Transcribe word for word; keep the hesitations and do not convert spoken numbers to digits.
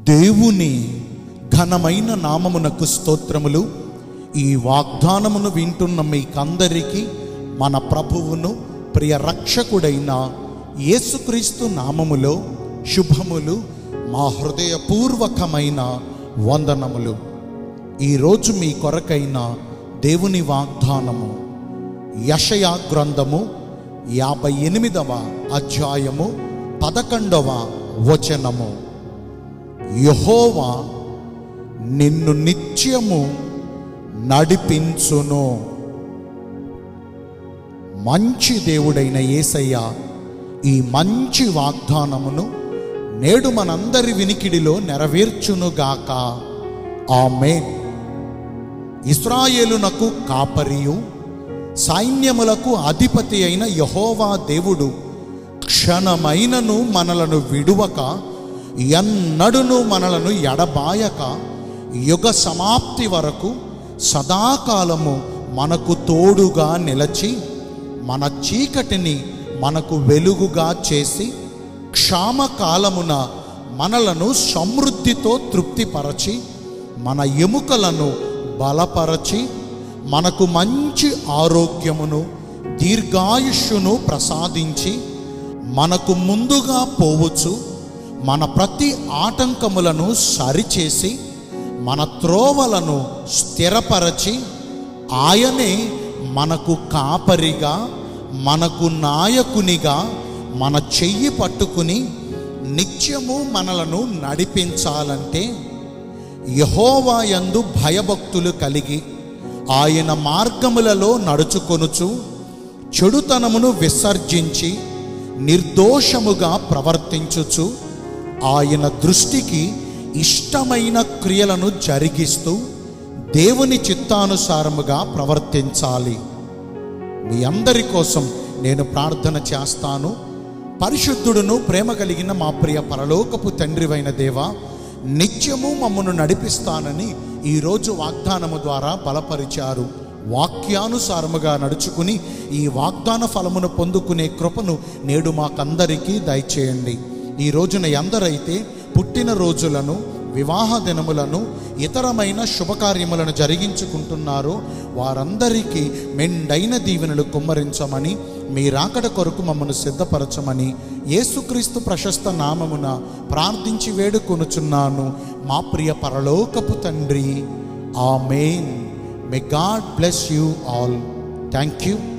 దేవుని ఘనమైన నామమునకు స్తోత్రములు. ఈ వాగ్దానమును వింటున్న మీకందరికీ మన ప్రభువును ప్రియ రక్షకుడైన యేసుక్రీస్తు నామములో శుభములు, మా హృదయపూర్వకమైన వందనములు. ఈరోజు మీ కొరకైన దేవుని వాగ్దానము యెషయా గ్రంథము యాభై ఎనిమిదవ అధ్యాయము పదకొండవ వచనము. యెహోవా నిన్ను నిత్యము నడిపించును. మంచి దేవుడైన యేసయ్య ఈ మంచి వాగ్దానమును నేడు మనందరి వినికిడిలో నెరవేర్చునుగాక. ఆమేన్. ఇశ్రాయేలునకు కాపరియు సైన్యములకు అధిపతి అయిన యెహోవా దేవుడు క్షణమైనను మనలను విడువక, ఎన్నడును మనలను ఎడబాయక, యుగ సమాప్తి వరకు సదాకాలము మనకు తోడుగా నిలచి, మన చీకటిని మనకు వెలుగుగా చేసి, క్షామకాలమున మనలను సమృద్ధితో తృప్తిపరచి, మన ఎముకలను బలపరచి, మనకు మంచి ఆరోగ్యమును దీర్ఘాయుష్యును ప్రసాదించి, మనకు ముందుగా పోవచ్చు మన ప్రతి ఆటంకములను సరిచేసి, మన త్రోవలను స్థిరపరచి, ఆయనే మనకు కాపరిగా, మనకు నాయకునిగా మన చెయ్యి పట్టుకుని నిత్యము మనలను నడిపించాలంటే, యెహోవా యందు భయభక్తులు కలిగి ఆయన మార్గములలో నడుచుకొనుచు, చెడుతనమును విసర్జించి నిర్దోషముగా ప్రవర్తించుచు, ఆయన దృష్టికి ఇష్టమైన క్రియలను జరిగిస్తూ దేవుని చిత్తానుసారముగా ప్రవర్తించాలి. మీ అందరి కోసం నేను ప్రార్థన చేస్తాను. పరిశుద్ధుడును ప్రేమ కలిగిన మా ప్రియ పరలోకపు తండ్రివైన దేవా, నిత్యము మమ్మను నడిపిస్తానని ఈరోజు వాగ్దానము ద్వారా బలపరిచారు. వాక్యానుసారముగా నడుచుకుని ఈ వాగ్దాన ఫలమును పొందుకునే కృపను నేడు మాకందరికీ దయచేయండి. ఈ రోజున ఎందరైతే పుట్టిన రోజులను, వివాహ దినములను, ఇతరమైన శుభకార్యములను జరిగించుకుంటున్నారో వారందరికీ మెండైన దీవెనలు కుమ్మరించమని, మీ రాకడ కొరకు మమ్మను సిద్ధపరచమని యేసుక్రీస్తు ప్రశస్త నామమున ప్రార్థించి వేడుకొనుచున్నాను మా ప్రియ పరలోకపు తండ్రి. ఆమేన్. May God bless you all. Thank you.